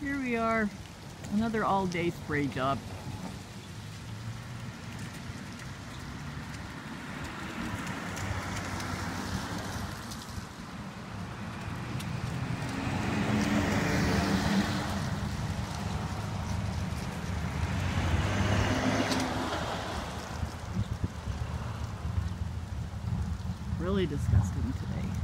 Here we are, another all-day spray job. Really disgusting today.